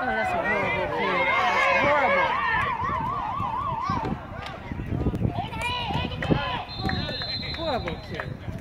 Oh, that's a horrible kid. That's horrible. Horrible kid.